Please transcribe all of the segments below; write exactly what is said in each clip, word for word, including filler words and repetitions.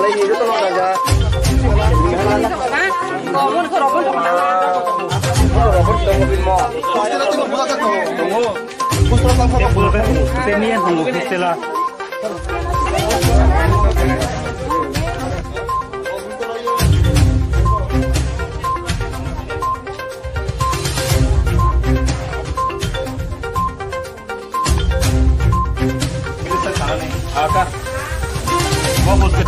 ini itu loh aja. Robot ke robot ke mana? Robot tunggu mau. Istilah itu bukan tunggu. Tunggu. Putra tanpa bukan. Ini yang tunggu istilah. Aka, mau musik.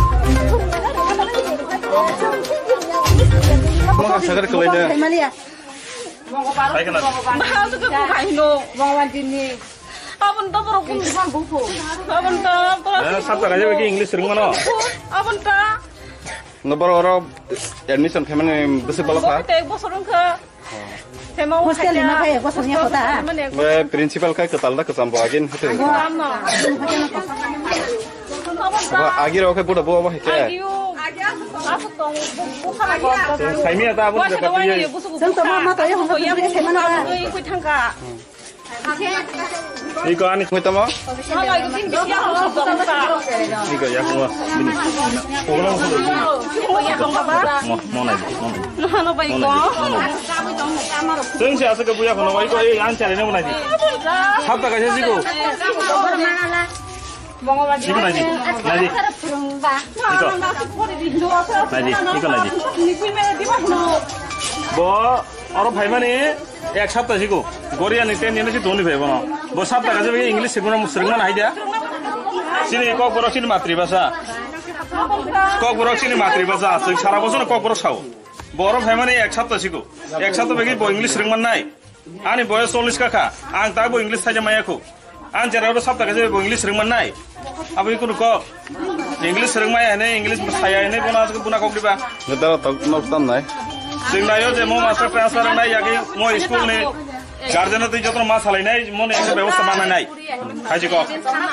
Mau segar kelihatan. Baik kan? Mahal tu kan bukan Indo, bang Wanjin ni. Apa entah berapa bukan buku. Apa entah. Sabtu aja bagi English sering mana? Apa entah. Nomor orang admission payment besar berapa? Kita ibu suruh ke. Hostel mana kaya? Kau sebenarnya kota. मैं principal का कताल दा कसम बागिन है तो अब आगे रहो के पूरा बुआ है क्या साइमी आता अब जब करती है संतो मामा तो ये हम लोग ये कैसे मना कोई ठंका ये कौन है कोई तमा हाँ ये किन बिया हम सब ठंका ये क्या यार हुआ बिनी पोगला oh ya kong apa mau mau naik nah no baik kong Seng siapa sih kebuya kono wai ko eh yang cari nih mau naik Sabtu aja sih ko Bangawali. Iko naji, naji. Iko. Naji, iko naji. Bo, orang भाई माने एक सप्ताह सीखो। गोरिया नित्य नित्य सी दोनों भाई बनो। बो सप्ताह कैसे भी इंग्लिश सीखना मुश्किल ना है क्या? सिने कॉक बरोक सिने मातृभाषा। कॉक बरोक सिने मातृभाषा। तो सारा बसो ना कॉक बरोक साओ। बो orang भाई माने एक सप्ताह सीखो। एक सप्ताह बगी बो इंग्लिश सीखना नहीं। आने बो सोलिस का खा। आंग ताक बो इंग्लिश साजा माया को। आंग जरा बो सप्ताह कैसे बो इंग्लिश सीखना नहीं। अब ये कुछ को इंग्लिश सीखना माया है नहीं इंग्लिश साया है नहीं बुना तो बुना कॉक दिबा। Kita tak nonton nih. Singla यो जे मो मास्टर ट्रांसफर नहीं याकी मो स्कूल ने गार्जियन तो जतन मास हलाई नहीं मो ने एक व्यवस्था बना नहीं खाजी को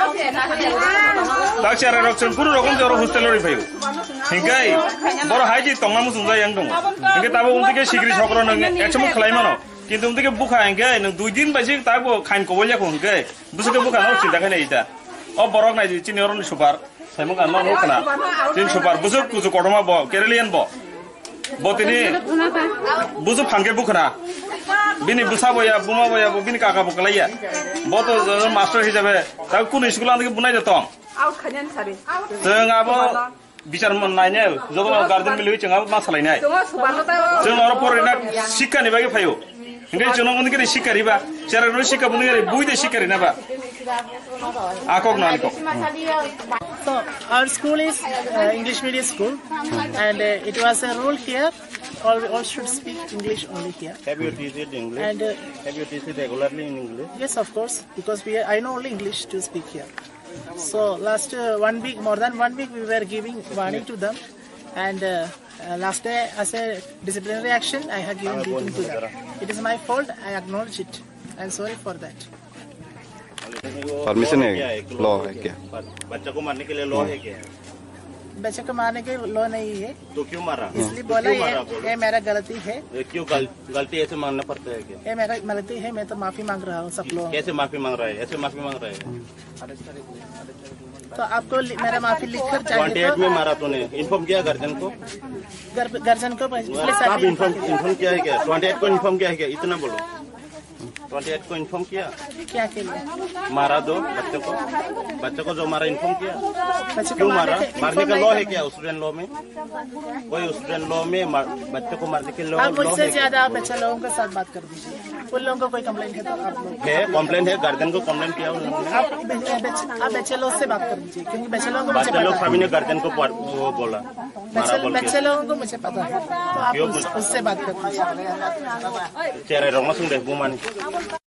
ताक्षार रक्षण पुरु रकम जरो हॉस्टल रि फायो हिंगाई बरो हाइजी तंगा मुसुं जाय yang दङ हिंगे ताबो उनतिके सिग्रि सकरो नङ एकसम खलाय मानो किन्तु उनतिके बुखा हिंगे नङ दुई दिन बाइसि ताबो खाइन को बोलिया को हिंगे बुसके बुखा न चिन्ता खाने इता अब बरक नाइ चिनियरनि सुपार साइमो गान न नखना चिन सुपार बुसुक कुजु कटमा ब केरलियन ब Bot ini busuk hangke bukna, bini busa boya, buma boya, bini kakak bukala ya. Bot master hijabe, tapi kun sekolah nanti bunai jatong. Jangan apa bicara menanya, jangan garden milu jangan masalah ini. Jangan orang porinak sikka nih bagi payu. Enggak jangan orang ini sikka riba, cara orang sikka bunyi dari bui deh sikka nih apa? Aku kenal kok. So our school is uh, English medium school, and uh, it was a rule here. All all should speak English only here. Have you teached English? And uh, Have you teached regularly in English? yes, of course, because we I know only English to speak here. So last uh, one week, more than one week, we were giving warning to them, and uh, uh, last day as a disciplinary action, I had given beating to them. It is my fault. I acknowledge it. I am sorry for that. Permission है law है क्या? बच्चा को मारने के लिए law है क्या? बच्चे को मारने के लॉ नहीं है, तो क्यों मारा? इसलिए बोला ये, ये मेरा गलती है। क्यों गल, गलती ऐसे मानना पड़ता है क्या? ये मेरा गलती है, मैं तो माफी मांग रहा हूँ सब लोग। कैसे माफी मांग रहा है? ऐसे माफी मांग रहा है? तो आपको मेरा माफी लिखकर ट्वेंटी एट में मारा तूने, इन्फॉर्म किया गार्जियन को? गार्जियन को आप इन्फॉर्म इन्फॉर्म किया है क्या? ट्वेंटी एट को इन्फॉर्म किया है क्या? इतना बोलो। ट्वेंटी एट को इन्फॉर्म किया? क्या के लिए? मारा दो बच्चे को, बच्चे को जो मारा इन्फॉर्म किया? क्यों मारा? मारने का लॉ है क्या स्टूडेंट लॉ में? कोई स्टूडेंट लॉ में बच्चे को मारने के लॉ आप मुझसे ज्यादा बच्चे लोगों के साथ बात कर दीजिए। उन लोगों को कोई कंप्लेंट है तो आप लोग है कंप्लेंट है गार्जियन को कंप्लेंट किया आप आप बच्चे लोग से बात कर दीजिए, क्योंकि बच्चे लोगों को मुझे बच्चे लोग पता सभी ने गार्जियन को वो बोला है। बच्चे लोगों को मुझे पता है, तो आप उससे बात कर दीजिए। चेहरे रोमा सुन दे बुमानी